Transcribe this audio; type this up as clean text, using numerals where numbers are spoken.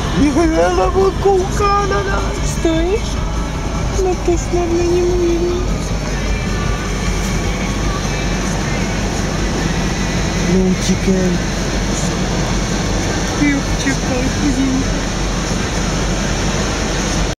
Nebo kouká na nás. Stojíš? No to snad není možný. No utíkej. Jo, čekaj, chodím.